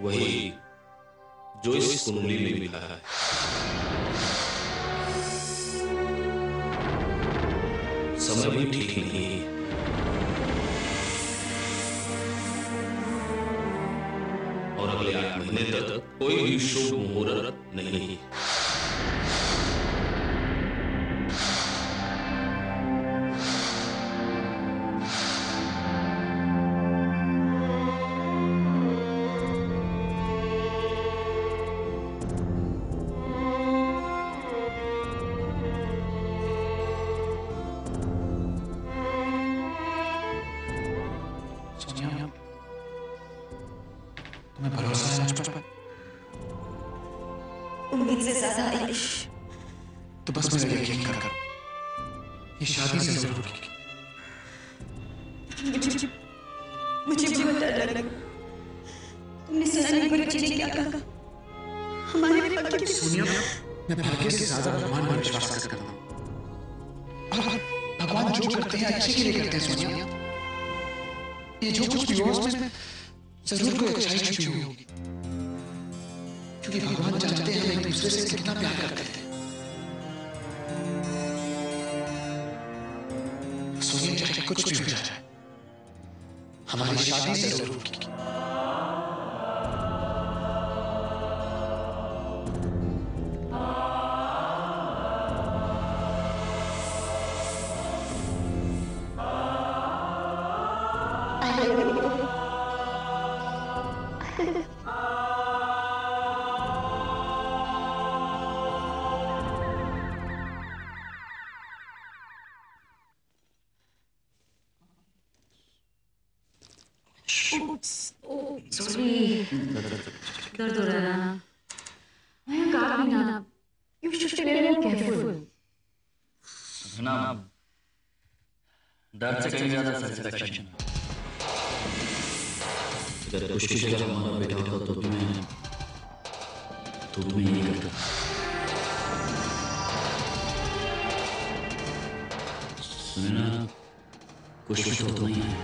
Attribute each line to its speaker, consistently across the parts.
Speaker 1: वही जो इस कुंडली में मिला है। समय भी ठीक नहीं है और अगले 8 महीने तक कोई भी शुभ मुहूर्त नहीं है।
Speaker 2: तुम्हें भरोसा है मुझ पर?
Speaker 3: उम्मीद से ज्यादा आयुष।
Speaker 2: तो बस मेरा यकीन कर, ये शादी जरूर होगी।
Speaker 3: मुझे बहुत डर लग रहा। तुमने सुना नहीं प्रोडिजी ने क्या कहा? हमारे भाग्य की
Speaker 2: सोनिया, मैं भाग्य से ज्यादा भगवान पर विश्वास करता हूँ। और भगवान जो करते हैं अच्छे के लिए करते हैं सोनिया। ये जो कुछ भी हुआ उसमें जरूर कोई अच्छाई छुपी हुई होगी, क्योंकि भगवान जानते हैं हम एक दूसरे से कितना प्यार करते हैं। सोनिया, चाहे कुछ भी हो जाए, हमारी शादी जरूर होगी।
Speaker 4: दर्द हो रहा है ना? मैं कहा भी ना, you should be very careful.
Speaker 5: ना, दर्द से कहीं ज्यादा सैटिस्फैक्शन।
Speaker 1: अगर कुछ की जगह हमारा बेटा होता तो तुम्हें नहीं करता। सुने ना, कुछ तो नहीं है।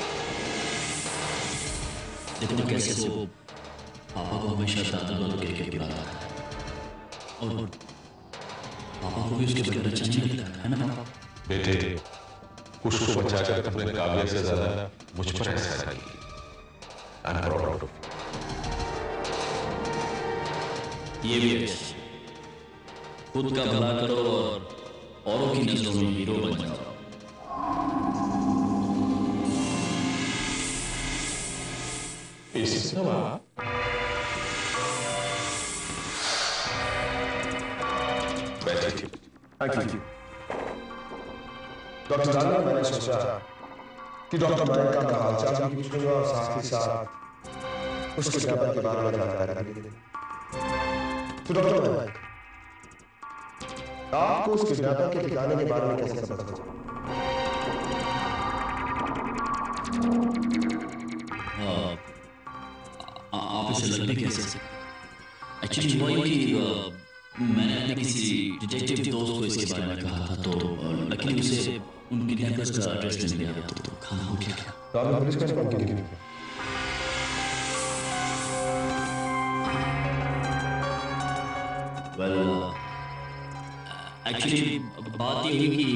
Speaker 1: देखो ना कैसे वो पापा को हमेशा दादा दादा कह के बुलाता है और पापा को भी उसके बगैर अच्छा नहीं लगता है ना पापा?
Speaker 6: बेटे, कुछ को बचाकर तुमने काव्या से ज्यादा मुझ पर एहसान किया। I am proud of you.
Speaker 1: ये भी है, खुद का भला करो और औरों की नजरों में हीरो बन जाओ।
Speaker 7: थैंक यू डॉक्टर जाना। मैंने सोचा कि डॉक्टर माया का हालचाल भी पूछूंगा और साथ ही साथ उसके व्यापार के बारे में जानकारी भी देंगे। तो डॉक्टर माया, आपको उसके व्यापार के ठिकाने के बारे में कैसे पता चला?
Speaker 1: आप इसे लग भी कैसे? एक्चुअली हुआ ये कि मैंने अपने किसी डिटेक्टिव दोस्त को इसके बारे में कहा था, तो लकीली उसे उन किडनैपर्स का एड्रेस मिल गया, तो खाना हो गया।
Speaker 7: तो आपने पुलिस को इन्फॉर्म किया?
Speaker 1: वेल, एक्चुअली बात ये हुई कि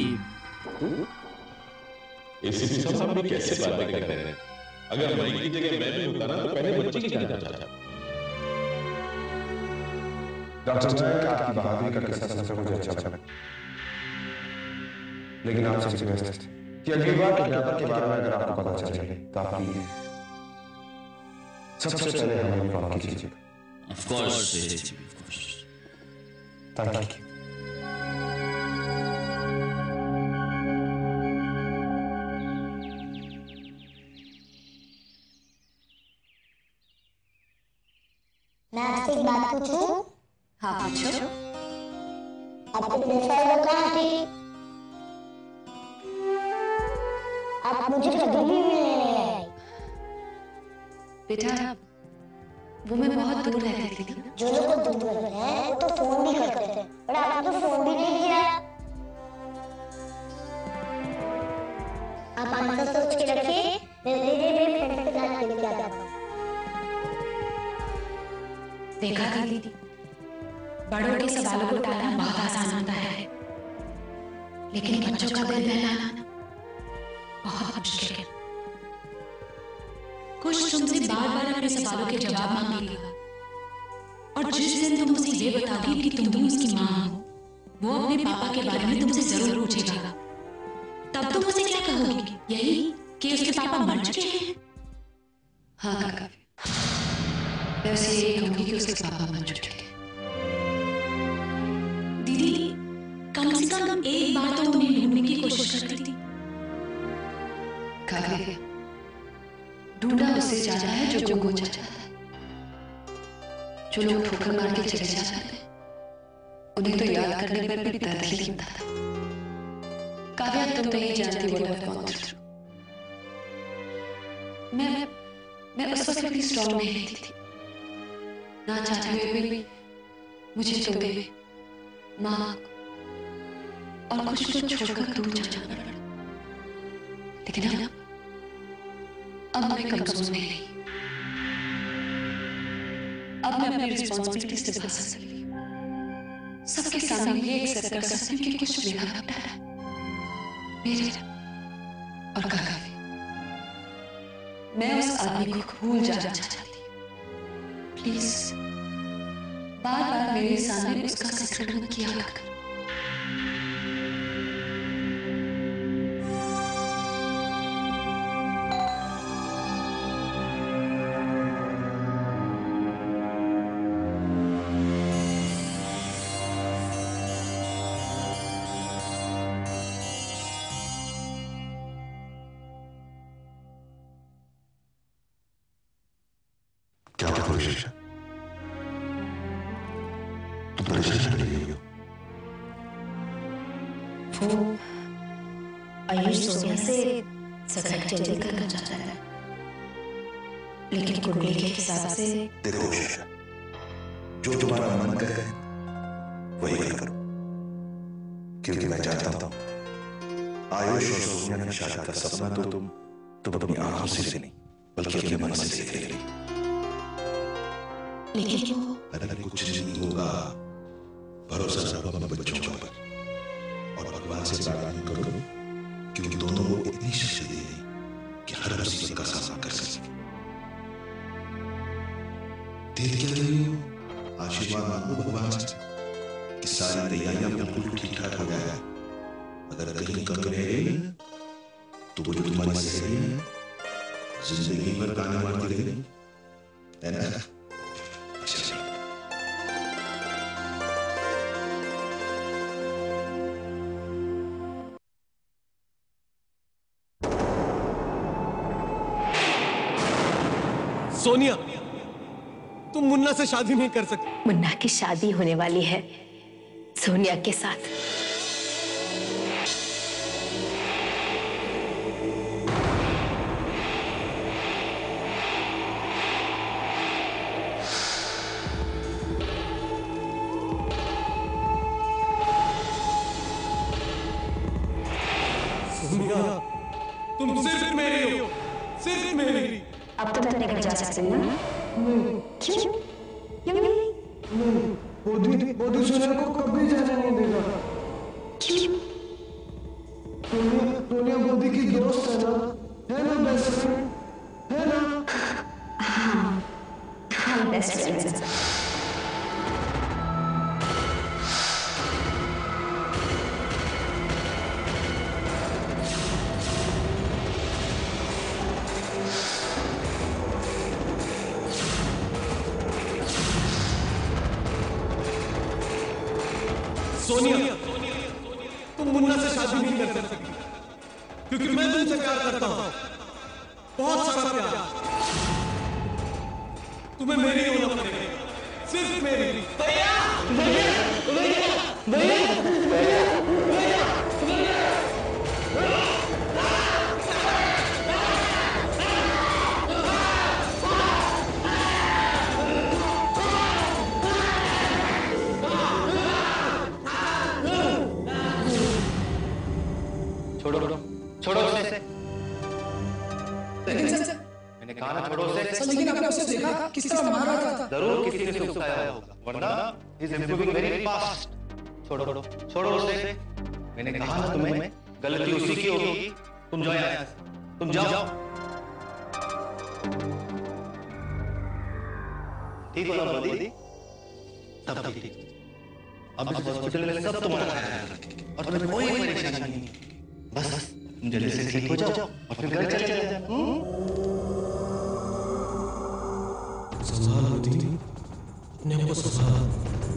Speaker 6: एसीपी साहब भी कैसे बातें कर रहे हैं? अगर माइक की जगह मैं भी होता ना तो पहले बच्चे की जाना चाहता।
Speaker 7: डॉक्टर नायक, आपकी बहादुरी का किस्सा सुनकर मुझे अच्छा लगा, लेकिन आपसे रिक्वेस्ट है कि अगली बार किडनैपर के बारे में अगर आपको पता चले तो आप सबसे पहले हमें इन्फॉर्म कीजिएगा।
Speaker 1: Of course,
Speaker 7: thank you.
Speaker 8: मैं आपसे एक बात पूछूं?
Speaker 3: हाँ पूछो।
Speaker 8: आपके प्रोफाइल कहाँ थी? आप मुझे कभी भी मिलने नहीं आए।
Speaker 3: बेटा, वो मैं बहुत दूर रहती थी ना।
Speaker 8: जो लोग दूर रहते हैं वो तो फोन भी करते थे, और आपने तो फोन भी नहीं किया। आप आंसर सोच के रखिए, मैं धीरे धीरे फ्रेंड्स के साथ खेल के आता हूँ।
Speaker 4: देखा दीदी, बड़ों के सवालों को टालना बहुत आसान होता है, लेकिन बच्चों का दिल बहलाना बहुत मुश्किल है। कुछ तुमसे बार बार अपने सवालों के जवाब मांगेगा, और जिस दिन तुम उसे ये बताओगी कि तुम भी उसकी मां हो, वो अपने पापा के बारे में तुमसे जरूर पूछेगा। तब तुम उसे क्या कहोगी? यही कि उसके पापा मर चुके हैं?
Speaker 3: हाँ काका, मैं उसे यही कहूंगी कि उसके पापा मर चुके हैं।
Speaker 4: दीदी, कम से कम एक बार तो उन्हें ढूंढने की कोशिश करती थी।
Speaker 3: काका, ढूंढा उससे जाना है जो गुम हो जाता है। जो लोग ठोकर मार के चले जाते हैं, उन्हें तो याद करने पर भी दर्द ही होता है। काव्या, तुम नहीं जानती what I've gone through। मैं उस वक्त इतनी स्ट्रॉन्ग नहीं थी, ना चाहते हुए भी मुझे तुम्हें, माँ और कुछ को छोड़कर दूर जाना पड़ा। लेकिन अब मैं कमजोर नहीं रही। अब मैं अपनी रिस्पॉन्सिबिलिटी से निभा सकती हूँ। सबके सामने ये एक्सेप्ट कर सकती हूँ कि कुछ मेरा बेटा है, मेरे और काका भी। मैं उस आदमी को भूल जाना चाहती हूँ। प्लीज बार बार मेरे सामने उसका जिक्र मत किया कर।
Speaker 7: क्या कोशिश है? तुम परेशान नहीं हो?
Speaker 8: वो आयुष सोनिया से सगाई जल्दी करना चाहता है, लेकिन कुंडली के हिसाब से
Speaker 7: देखो शीशा, जो तुम्हारा मन करे वही करो, क्योंकि मैं जानता हूं आयुष और सोनिया की शादी का सपना तो तुम अपनी आंखों से नहीं बल्कि अपने मन से देख रही।
Speaker 8: लेकिन वो
Speaker 7: अरे कुछ नहीं होगा, भरोसा रखो अपने बच्चों पर और भगवान से प्रार्थना करो, क्योंकि दोनों को इतनी शक्ति दे दी कि हर मुसीबत का सामना कर सके। देर क्या रही हो? आशीर्वाद मांगो भगवान से कि सारी तैयारियां बिल्कुल ठीक ठाक हो जाए। अगर कहीं कमी रह गई तो वो जो तुम्हारी सहेली है जिंदगी भर गाने मारती रहेगी, है ना?
Speaker 9: सोनिया, तुम मुन्ना से शादी नहीं कर सकती।
Speaker 8: मुन्ना की शादी होने वाली है सोनिया के साथ।
Speaker 9: सोनिया, तुम सिर्फ मेरी हो, सिर्फ मेरी।
Speaker 8: अब तो मैं अपने घर जा सकती हूँ ना? क्यों? क्यों नहीं?
Speaker 2: बोधी सोनिया को कभी जाने नहीं देगा।
Speaker 8: क्यों?
Speaker 2: सोनिया बोधी की दोस्त है ना? है ना बेस्ट फ्रेंड? है ना?
Speaker 8: हाँ बेस्ट फ्रेंड्स हैं।
Speaker 9: सोनिया, तुम मुन्ना से शादी नहीं कर सकती, क्योंकि मैं तुमसे प्यार करता हूं, बहुत सारा प्यार। तुम्हें मेरी होना पड़ेगा, सिर्फ मेरी। भैया, भैया, भैया, भैया, भैया, भैया।
Speaker 5: छोड़ो छोड़ो उसे। मैंने कहा ना छोड़ो उसे।
Speaker 2: लेकिन आपने उसे देखा किस तरह मार रहा था।
Speaker 5: जरूर किसी ने उसे उकसाया होगा, वरना he is improving very fast. छोड़ो उसे। मैंने कहा ना तुम्हें, गलती उसी की होगी। तुम जाओ यहाँ से, तुम जाओ। ठीक हो ना दीदी? सब ठीक। अब इस हॉस्पिटल में सब तुम्हारा ख्याल रखेंगे और तुम्हें कोई परेशानी नहीं। बस तुम जल्दी से ठीक हो जाओ और फिर घर चले जाओ।
Speaker 9: संभाल दीदी, अपने आप को संभाल।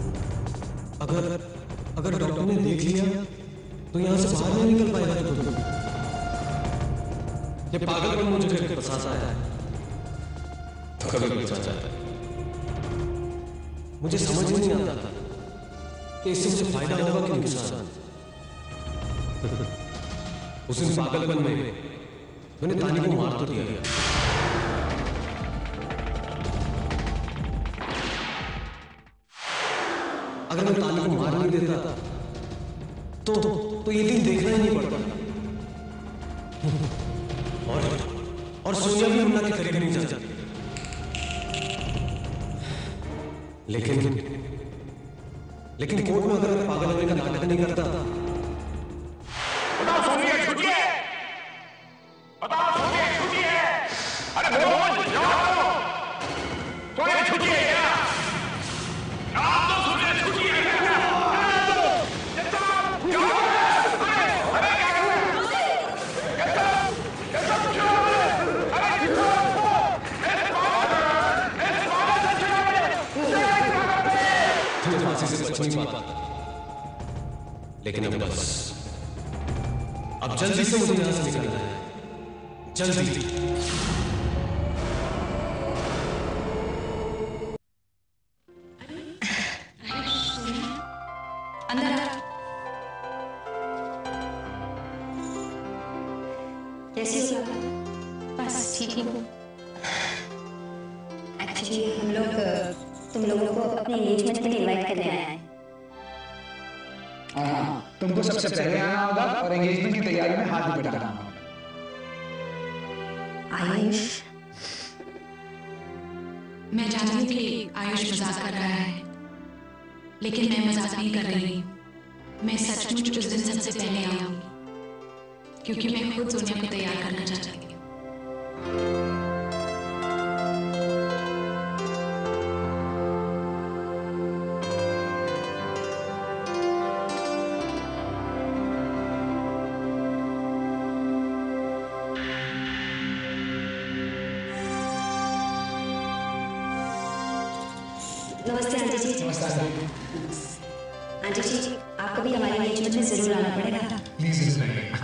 Speaker 9: अगर डॉक्टर ने देख लिया तो यहाँ से बाहर नहीं निकल पाएगा तुम। ये पागलपन मुझे कभी फंसाता है तो कभी बचा जाता है। मुझे समझ ही नहीं आता कि इससे मुझे फायदा होगा कि नुकसान। उस दिन पागलपन में मैंने तानी को मार तो दिया। अगर मैं तानी को मार नहीं देता तो ये दिन देखना ही नहीं पड़ता। और सोनिया भी मुन्ना के करीब नहीं जा जाती। लेकिन कोर्ट में अगर मैं पागल होने का नाटक नहीं करता।
Speaker 10: बताओ सोनिया छुट्टी है? बताओ सोनिया छुट्टी है? अरे बोल जाओ। सोनिया छुट्टी है क्या? आप तो सोनिया छुट्टी है क्या?
Speaker 9: नहीं पाता, लेकिन अब जल्दी से मुझे यहां से निकलना है, जल्दी।
Speaker 8: अंदर कैसी हो? बस ठीक हूँ। एक्चुअली हम लोग तुम लोगों को अपने एंगेजमेंट के लिए इनवाइट करने आए हैं।
Speaker 2: हाँ, तुमको सबसे पहले आना होगा और एंगेजमेंट की तैयारी में हाथ भी बटाना होगा।
Speaker 8: आयुष,
Speaker 4: मैं जानती हूँ कि आयुष मजाक कर रहा है, लेकिन मैं मजाक नहीं कर रही हूँ। मैं सचमुच उस दिन सबसे पहले आऊंगी, क्योंकि मैं खुद सोनिया को तैयार करना चाहती हूँ।
Speaker 8: नमस्ते आंटी जी।
Speaker 2: नमस्ते
Speaker 8: आंटी जी, आपको भी हमारे एंगेजमेंट में जरूर आना पड़ेगा।
Speaker 2: प्लीज जरूर आइए।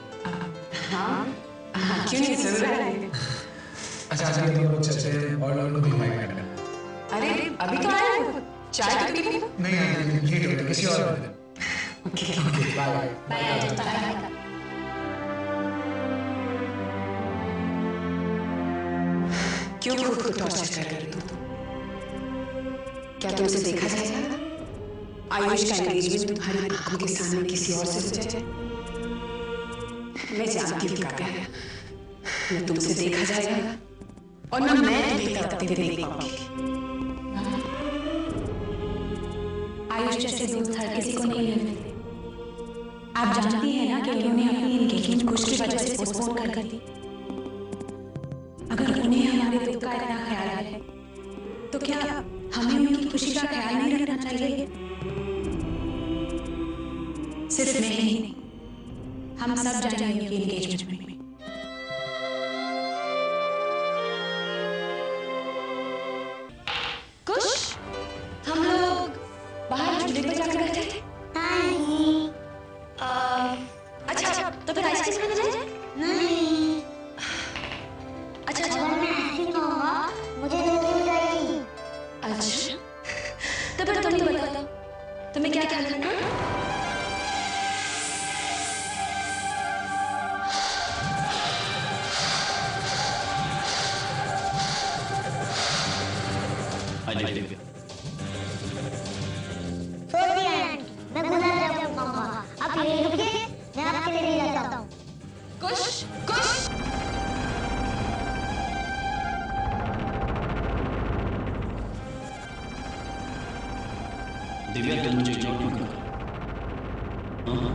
Speaker 8: हाँ, क्यों नहीं, जरूर आएंगे।
Speaker 2: अच्छा चलिए हम लोग चलते हैं और लोगों को भी इनवाइट करना है।
Speaker 3: अरे अभी तो आया है, चाय तो पी लो।
Speaker 2: नहीं आंटी, लेट हो गया, किसी और दिन। Okay bye
Speaker 8: bye aunty, bye.
Speaker 3: क्यों खुद को टॉर्चर कर रही हो? क्या तुमसे देखा जाएगा? आयुष का एंगेजमेंट तुम्हारी आंखों के सामने किसी और से हो जाए? मैं जानती हूँ काव्या, न तुमसे देखा जाएगा और न मैं तुम्हें तड़पते हुए देख पाऊंगी।
Speaker 4: आयुष जैसे दोस्त हर किसी को नहीं मिलते। आप जानती हैं ना कि उन्होंने अपनी एंगेजमेंट कुछ की वजह से पोस्टपोन कर दी। अगर उन्हें हमारे दुख का इतना ख्याल है, तो क्या हमें उनकी खुशी का ख्याल नहीं रखना चाहिए? सिर्फ मैं ही नहीं, हम सब जाएंगे उनकी एंगेजमेंट में।
Speaker 8: कुछ हम लोग बाहर झूले पर जाकर बैठे थे। नहीं। अच्छा, तो फिर आइसक्रीम खाने जाए? नहीं। अच्छा, मैं आइसक्रीम खाऊंगा, मुझे जल्दी हो जाएगी। अच्छा, तो फिर तुम ही बताओ, तुम्हें क्या खाना है?
Speaker 11: मैं गुलाब जामुन खाऊंगा। आप यहीं रुकिए, मैं आपके लिए ले जाता हूँ।
Speaker 3: कुछ
Speaker 1: दिव्या तुम मुझे इग्नोर क्यों कर रहे हो? हाँ?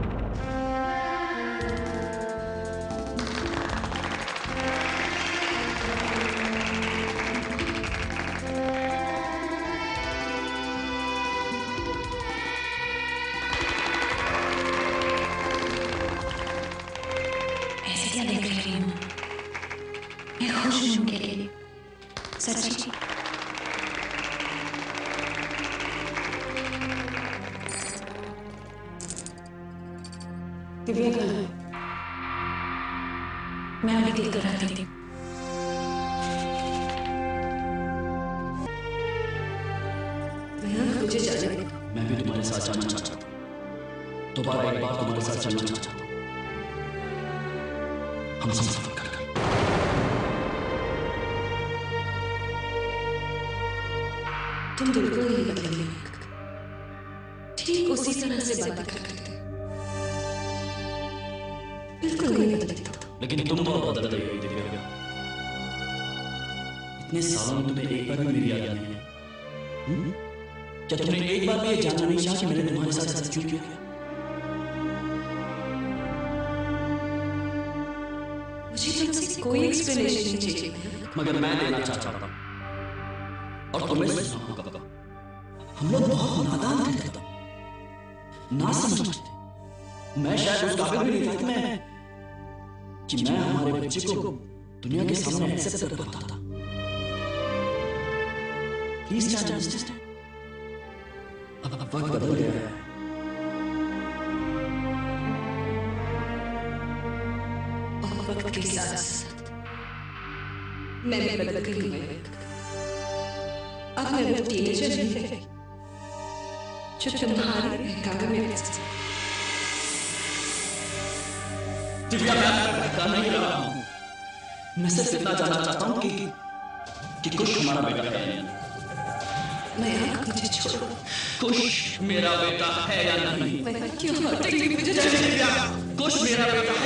Speaker 4: ऐसे क्या देख रही हूँ? मैं खुश हूँ उनके लिए, सच्ची। दिव्या कहाँ है? मैं अभी देख कर आती थी।
Speaker 3: मुझे जाने दो।
Speaker 1: मैं भी तुम्हारे साथ जाना चाहता हूँ। दोबारा एक बार तुम्हारे साथ चलना चाहता हूँ। हम सफर कर
Speaker 3: तुम बिल्कुल नहीं बदलेंगे, ठीक उसी तरह से बात करते थे, बिल्कुल नहीं बदले।
Speaker 1: लेकिन तुम बहुत बदल गई हो दिव्या। इतने सालों में तुम्हें एक बार भी मेरी याद नहीं है? क्या तुमने एक बार भी ये जानना नहीं चाहा कि मैंने तुम्हारे साथ ऐसा क्यों किया?
Speaker 3: मुझे तुमसे कोई एक्सप्लेनेशन नहीं चाहिए,
Speaker 1: मगर मैं देना चाहता था और तुम्हें सुनना होगा। हम लोग बहुत नादान थे तब, ना समझते थे। मैं शायद उस काबिल भी नहीं था कि मैं हमारे बच्चे को दुनिया के सामने एक्सेप्ट कर पाता था। प्लीज क्या जस्टिस, अब वक्त बदल गया है।
Speaker 3: और वक्त के साथ मैं भी बदल गई हूँ। अब मैं वो टीनेजर नहीं रही जो तुम्हारे बहकावे में व्यस्त।
Speaker 1: दिव्या, मैं बहका नहीं रहा हूँ। मैं सिर्फ इतना जानना चाहता हूँ कि कुछ हमारा बेटा है या नहीं।
Speaker 3: मैं मुझे छोड़ो।
Speaker 1: कुछ मेरा बेटा है या नहीं?
Speaker 3: मैं क्यों हटेगी मुझे?
Speaker 1: कुछ मेरा बेटा